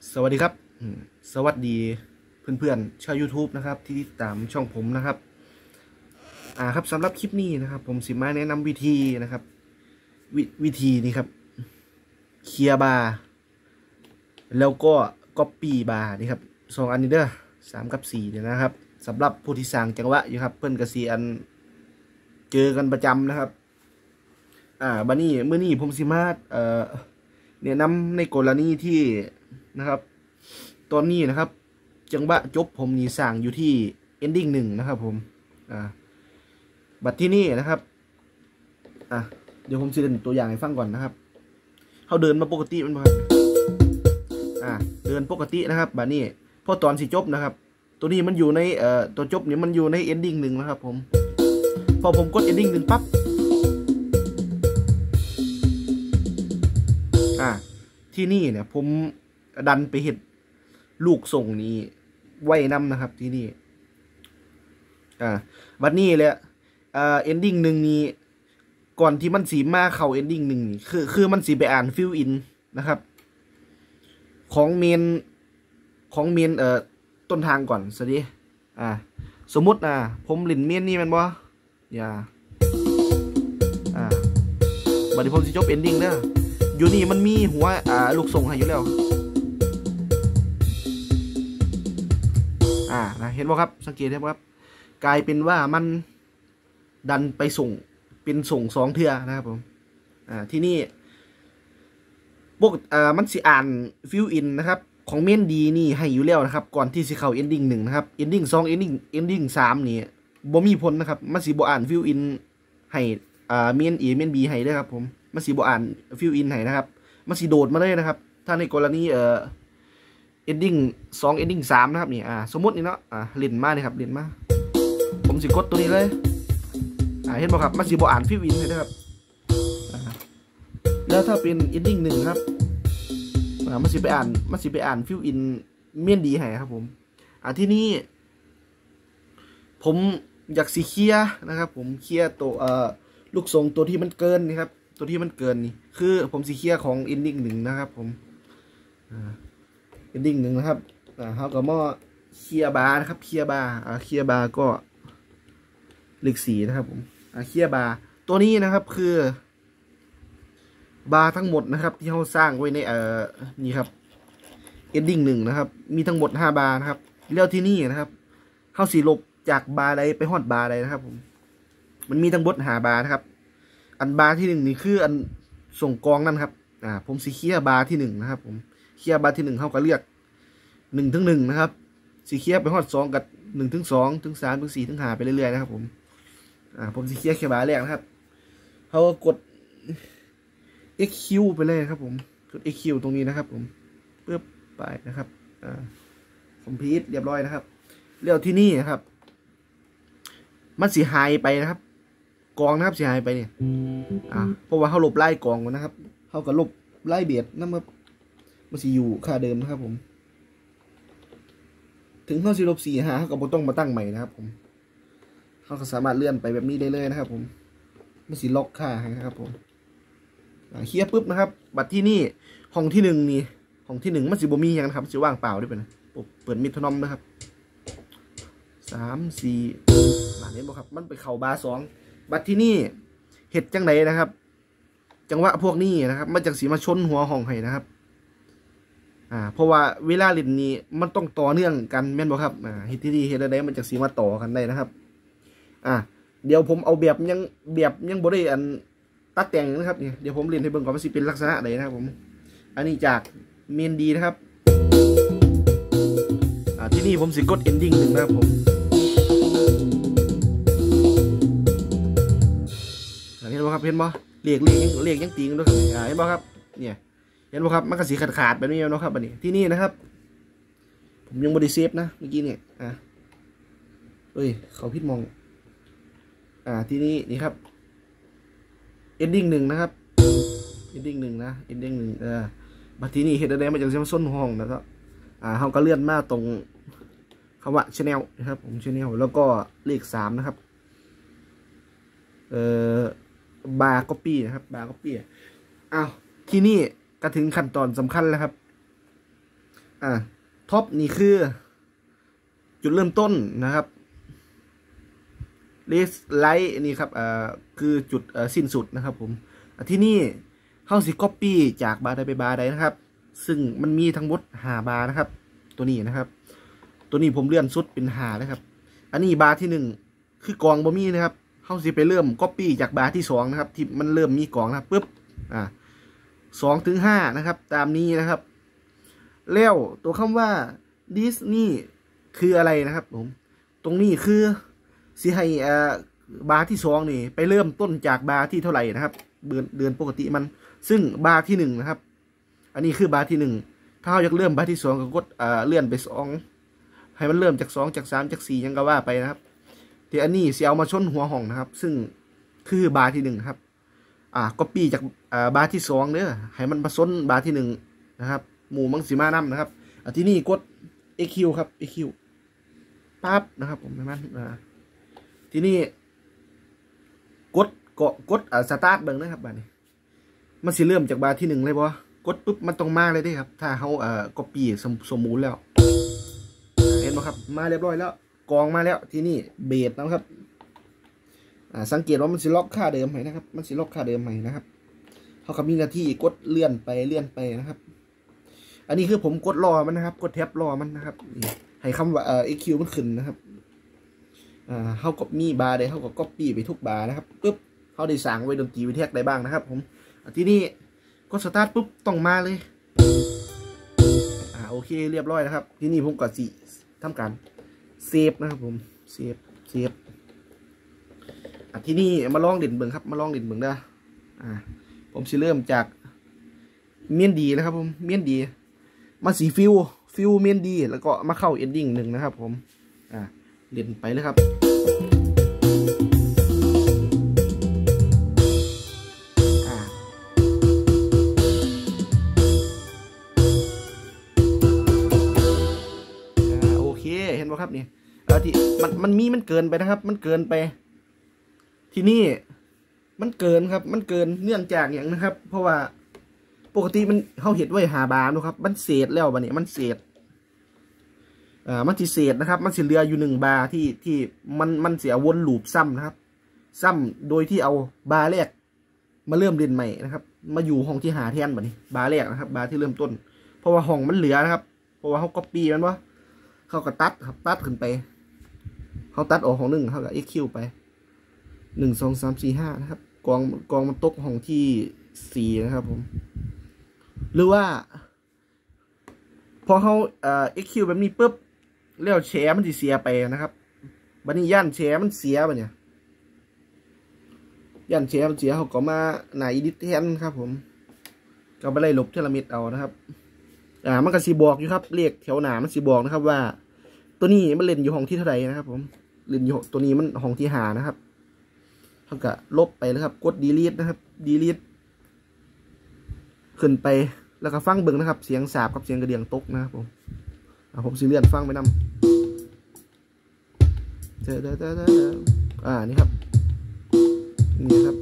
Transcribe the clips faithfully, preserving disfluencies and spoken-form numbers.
สวัสดีครับอืมสวัสดีเพื่อนๆชาว YouTube นะครับที่ติดตามช่องผมนะครับอ่าครับสำหรับคลิปนี้นะครับผมสิมาแนะนำวิธีนะครับววิธีนี้ครับเคลียร์บาร์แล้วก็ก๊อปปี้บาร์นี่ครับสองอันนี้เด้อสามกับสี่เนี่ยนะครับสำหรับผู้ที่สั่งจังหวะอยู่ครับเพื่อนกระสีอันเจอกันประจำนะครับอ่าบันนี้เมื่อนี้ผมสิมาเอ่อแนะนำในกรณีที่นะครับตอนนี้นะครับจังหวะจบผมนี่สั่งอยู่ที่ ending หนึ่งนะครับผมอ่าบัดที่นี่นะครับอ่ะเดี๋ยวผมจะเล่นตัวอย่างให้ฟังก่อนนะครับเขาเดินมาปกติมันครับอ่าเดินปกตินะครับบัดนี้พอตอนสิจบนะครับตัวนี้มันอยู่ในเอ่อตัวจบเนี่ยมันอยู่ใน ending หนึ่งนะครับผมพอผมกด ending หนึ่งปั๊บอ่าที่นี่เนี่ยผมดันไปเห็นลูกส่งนี้ไว้นำนะครับที่นี่อ่าวันนี้เลยอ่า ending หนึ่งนี้ก่อนที่มันสีมาเข้า ending หนึ่งนี่คือคือมันสีไปอ่าน fill in นะครับของเมนของเมนเอ่อต้นทางก่อนสวัสดีอ่าสมมุติอ่าผมหลินเมนนี่มันบ่อย่าอ่าบัดนี้ผมสิจบ ending เด้ออยู่นี่มันมีหัวอ่าลูกส่งให้อยู่แล้วอ่านะเห็นบ่ครับสังเกตเห็นบ่ครับกลายเป็นว่ามันดันไปส่งเป็นส่งสองเทื่อนะครับผมอ่าที่นี่พวกอ่ามันสิอ่านฟิลอินนะครับของเมนดีนี่ให้อยู่แล้วนะครับก่อนที่สิเข้า ending หนึ่งนะครับ ending สอง ending ending สามนี่บ่มีผลนะครับมันสิบ่อ่านฟิลอินให้อ่าเมน A เมน B ให้เด้อครับผมมันสิบ่อ่านฟิลอินให้นะครับมันสิโดดมาเลยนะครับถ้าในกรณีเอ่อ ending สอง ending สามนะครับนี่อ่าสมมตินี่เนาะอ่าเล่นมาเลยครับเล่นมาผมสิกดตัวนี้เลยอ่าเห็นบ่ครับมันสิบ่อ่านฟิลอินให้นะครับอ่าแล้วถ้าเป็น ending หนึ่งครับอ่ามันสิไปอ่านมันสิไปอ่านฟิลอินเมียนดีให้ครับผมอ่าที่นี่ผมอยากสิเคลียร์นะครับผมเคลียร์ตัวเอ่อลูกทรงตัวที่มันเกินนี่ครับตัวที่มันเกินนี่คือผมสิเคลียร์ของ ending หนึ่งนะครับผมอ่า ending หนึ่งนะครับอ่าเขาก็มาเคลียร์บาร์นะครับเคลียร์บาร์อ่าเคลียร์บาร์ก็เลขสี่นะครับผมอ่าเคลียร์บาร์ตัวนี้นะครับคือบาร์ทั้งหมดนะครับที่เขาสร้างไว้ในเอ่อนี่ครับ ending หนึ่งนะครับมีทั้งหมดห้าบาร์นะครับแล้วที่นี่นะครับเข้าสีลบจากบาร์ใดไปฮอดบาร์ใดนะครับผมมันมีทั้งหมดห้าบาร์นะครับอันบาร์ที่หนึ่งนี่คืออันส่งกองนั่นครับอ่าผมสีเคลียร์บาร์ที่หนึ่งนะครับผมเคลียร์บาร์ที่หนึ่งเขาก็เรียกหนึ่งถึงหนึ่งนะครับสีเคลียร์ไปฮอดสองกับหนึ่งถึงสองถึงสามถึงสี่ถึงห้าไปเรื่อยๆนะครับผมอ่าผมสีเคลียร์แค่บาร์แรกนะครับเขาก็กด เอ็กซ์ คิว ไปเลยครับผมกด เอ็กซ์ คิว ตรงนี้นะครับผมเพื่อไปนะครับอ่าคอมพลีทเรียบร้อยนะครับแล้วที่นี่นะครับมันสีหายไปนะครับกองนะครับสีหายไปเนี่ยอ่าเพราะว่าเขาลบไล่กองนะครับเขาก็ลบไล่เบียดนั่นมันมันสีอยู่ค่าเดิมนะครับผมถึงเขาสีลบสี่หาเขาก็บ่ต้องมาตั้งใหม่นะครับผมเขาก็สามารถเลื่อนไปแบบนี้ได้เลยนะครับผมมันสีล็อกค่าให้นะครับผมเคลียร์ปุ๊บนะครับบัตรที่นี่ห้องที่หนึ่งนี่ห้องที่หนึ่งมันสิบ่มีอย่างนะครับสิว่างเปล่าด้วยเป็นเปิดมิทนอมนะครับสามสี่มาเนี้ยบอกครับมันไปเข่าบาร์สองบัตรที่นี่เห็ดจังไหนนะครับจังหวะพวกนี้นะครับมันจากสีมาชนหัวห้องให้นะครับอ่าเพราะว่าเวลาเล่นนี้มันต้องต่อเนื่องกันแม่นบอกครับอ่าเห็ดที่นี่เห็ดอะไรมันจากสีมาต่อกันได้นะครับอ่าเดี๋ยวผมเอาแบบยังแบบยังบ่ได้อันตัดแต่งนะครับเนี่ยเดี๋ยวผมเรียนให้เบิ่งก่อนว่าสิเป็นลักษณะไหนนะครับผมอันนี้จากเมนดีนะครับอ่าที่นี่ผมสิกด ending หนึ่งนะครับผมเห็นบ่ครับเห็นบ่เรียกเรียกยังเรียกยังตีกันด้วยครับอ่าเห็นบ่ครับเนี่ยเห็นบ่ครับมันก็สีขาดขาดแบบนี้เนาะครับอันนี้ที่นี่นะครับผมยังบ่ได้เซฟนะเมื่อกี้เนี่ยอ่าเอ้ยเขาพิดมองอ่าที่นี่นี่ครับ ending หนึ่งนะครับ ending หนึ่งนะ ending หนึ่งเออบัดทีนี้เห็นอะไรมาจากเส้นส้นห้องนะครับอ่าเขาก็เลื่อนมาตรงคำว่า channel นะครับผม channel แล้วก็เลขสามนะครับเอ่อบาร์ copy นะครับบาร์ copy อ้าวที่นี่ก็ถึงขั้นตอนสำคัญแล้วครับอ่าท็อปนี่คือจุดเริ่มต้นนะครับเลสไลท์นี่ครับอ่าคือจุดอ่าสิ้นสุดนะครับผมที่นี่เข้าสิก๊อปปี้จากบาร์ใดไปบาร์ใดนะครับซึ่งมันมีทั้งหมดห้าบาร์นะครับตัวนี้นะครับตัวนี้ผมเลื่อนสุดเป็นหานะครับอันนี้บาร์ที่หนึ่งคือกองบะมี่นะครับเข้าสิไปเริ่มก๊อปปี้จากบาร์ที่สองนะครับที่มันเริ่มมีกองนะครับปุ๊บอ่าสองถึงห้านะครับตามนี้นะครับแล้วตัวคำว่าดิสนีย์คืออะไรนะครับผมตรงนี้คือสิให้อ่าบาร์ที่สองนี่ไปเริ่มต้นจากบาร์ที่เท่าไหร่นะครับเดือนเดือนปกติมันซึ่งบาร์ที่หนึ่งนะครับอันนี้คือบาร์ที่หนึ่งถ้าเราอยากเริ่มบาร์ที่สองก็กดอ่าเลื่อนไปสองให้มันเริ่มจากสองจากสามจากสี่ยังก็ว่าไปนะครับที่อันนี้เสียเอามาชนหัวห้องนะครับซึ่งคือบาร์ที่หนึ่งครับอ่าก็ปี้จากอ่าบาร์ที่สองเด้อให้มันผสมบาร์ที่หนึ่งนะครับหมู่มังสีมานํนะครับอ่าที่นี่กด เอ คิว ครับ เอ คิว ปั๊บนะครับผมให้มันอ่าที่นี่กดเกาะกดอ่าสตาร์ทเบิ่งนะครับบาร์นี้มันสิเริ่มจากบาร์ที่หนึ่งเลยบ่กดปุ๊บมันต้องมาเลยได้ครับถ้าเขาเอ่อก๊อปปี้สมสมมูลแล้วเห็นไหมครับมาเรียบร้อยแล้วกองมาแล้วที่นี่เบสนะครับอ่าสังเกตว่ามันสิล็อกค่าเดิมไหมนะครับมันสิล็อกค่าเดิมไหมนะครับเขาก็มีหน้าที่กดเลื่อนไปเลื่อนไปนะครับอันนี้คือผมกดรอมันนะครับกดแท็บรอมันนะครับให้คำว่าเอ่อ เอ คิว มันขึ้นนะครับอ่าเขาก็มีบาร์ได้เขาก็ก๊อปปี้ไปทุกบาร์นะครับปุ๊บเขาได้สั่งไว้ดนตรีวิเทคได้บ้างนะครับผมที่นี่กดสตาร์ทปุ๊บต้องมาเลยอ่าโอเคเรียบร้อยนะครับที่นี่ผมก็สิทำการเซฟนะครับผมเซฟเซฟอ่ะที่นี่มาลองเด่นเบิ่งครับมาลองเด่นเบิ่งได้อ่าผมสิเริ่มจากเมียนดีนะครับผมเมียนดีมาสีฟิวฟิวเมียนดีแล้วก็มาเข้าเอนดิ้งหนึ่งนะครับผมอ่าเล่นไปเลยครับเห็นไหมครับนี่เออที่มันมันมีมันเกินไปนะครับมันเกินไปที่นี่มันเกินครับมันเกินเนื่องจากอย่างนะครับ เพราะว่าปกติมันเขาเห็นไว้หาบาร์นะครับมันเศษแล้วบาร์เนี่ยมันเศษอ่ามันที่เศษนะครับมันเสียเหลืออยู่หนึ่งบาร์ที่ที่มันมันเสียวนลูปซ้ำนะครับซ้ำโดยที่เอาบาร์แรกมาเริ่มเรียนใหม่นะครับมาอยู่ห้องที่หาแทนบาร์นี้บาร์แรกนะครับบาร์ที่เริ่มต้นเพราะว่าห้องมันเหลือนะครับเพราะว่าเขาก๊อปปี้มันว่าเขาก็ตัดครับตัดขึ้นไปเขาตัดออกของหนึ่งเขาก็ เอ็กซ์ คิว ไปหนึ่งสองสามสี่ห้านะครับกองกองมันตกของที่สี่นะครับผมหรือว่าพอเขาเอ่อ เอ็กซ์ คิว แบบนี้ปุ๊บแล้วแชร์มันจะเสียไปนะครับบัดนี้ย่านแชร์มันเสียไปเนี่ยย่านแชร์มันเสียเขาก็มาหน้าอีดิทแทนครับผมก็ไปไล่ลบเทเลมิดเอานะครับอ่ามันก็สีบอกอยู่ครับเลขแถวหนามันสีบอกนะครับว่าตัวนี้มันเล่นอยู่ห้องที่เท่าไหร่นะครับผมเล่นอยู่ตัวนี้มันห้องที่หานะครับเท่ากับลบไปแล้วครับกด delete นะครับ delete ขึ้นไปแล้วก็ฟังเบิ่งนะครับเสียงสาบกับเสียงกระเดียงตกนะครับผมอ่าผมสีเลื่อนฟังไปนำเจอเจอเจอเจออ่านี่ครับนี่ครับ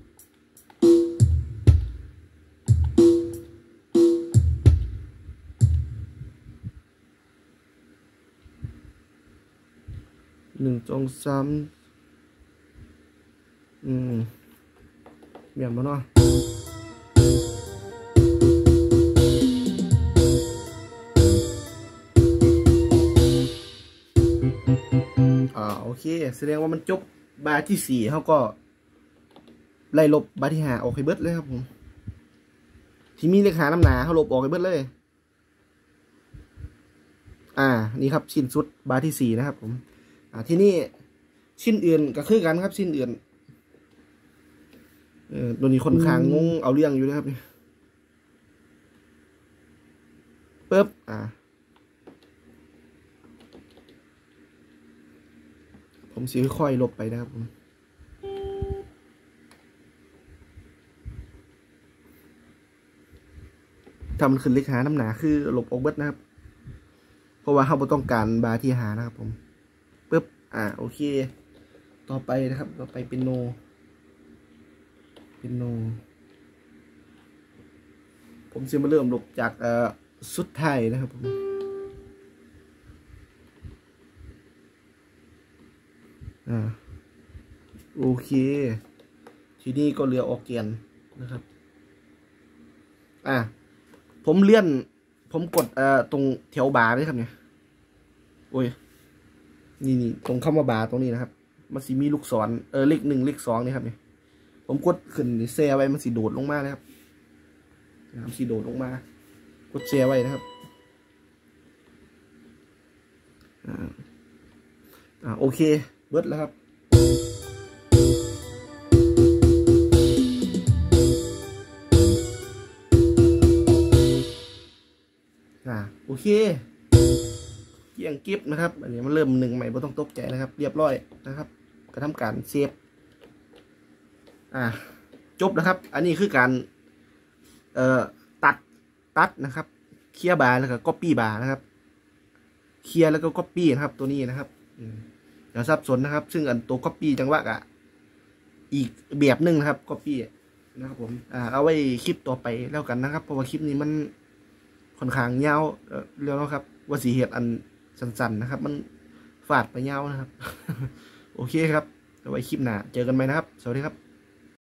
หนึ่งสองสามอืมเบี่ยงมาเนาะอ่าโอเคแสดงว่ามันจบบาร์ที่สี่เขาก็ไล่ลบบาร์ที่ห้าออกให้เบิดเลยครับผมที่มีเลขหาน้ำหนาเขาลบออกให้เบิดเลยอ่านี่ครับชิ้นสุดบาร์ที่สี่นะครับผมอ่าที่นี่ชิ้นอื่นก็คือกันครับชิ้นอื่นเออตัวนี้คนค้างงงเอาเรื่องอยู่นะครับปึ๊บอ่าผมสิค่อยลบไปนะครับผมทำมันขึ้นเลขหาน้ำหนาคือลบออกเบิดนะครับเพราะว่าเขาต้องการบาร์ที่หานะครับผมปึ๊บอ่าโอเคต่อไปนะครับต่อไปเป็นโนเป็นโนผมจะมาเริ่มลบจากเอ่อสุดท้ายนะครับผมอ่าโอเคทีนี้ก็เหลือออกแกนนะครับอ่าผมเลื่อนผมกดเอ่อตรงแถวบาร์ด้วยครับเนี่ยโอ้ยนี่นี่ตรงคำว่าบาร์ตรงนี้นะครับมันสีมีลูกศรเออเลขหนึ่งเลขสองนี่ครับเนี่ยผมกดขึ้นแช่ไว้มันสีโดดลงมาเลยครับนะครับสีโดดลงมากดแช่ไว้นะครับอ่าอ่าโอเคเบิดแล้วครับอ่าโอเคเกี่ยงกิฟนะครับอันนี้มันเริ่มหนึ่งใหม่ไม่ต้องตกใจนะครับเรียบร้อยนะครับกระทำการเซฟอ่าจบนะครับอันนี้คือการเอ่อตัดตัดนะครับเคลียร์บาร์แล้วก็ก๊อปปี้บาร์นะครับเคลียร์แล้วก็ก๊อปปี้นะครับตัวนี้นะครับอย่าสับสนนะครับซึ่งอันตัวก๊อปปี้จังหวะอ่ะอีกแบบหนึ่งนะครับก๊อปปี้นะครับผมอ่าเอาไว้คลิปต่อไปแล้วกันนะครับเพราะว่าคลิปนี้มันค่อนข้างยาวแล้วนะครับว่าสีเหตุอันสั้นๆนะครับมันฝาดไปยาวนะครับโอเคครับเอาไว้คลิปหน้าเจอกันไหมนะครับสวัสดีครับ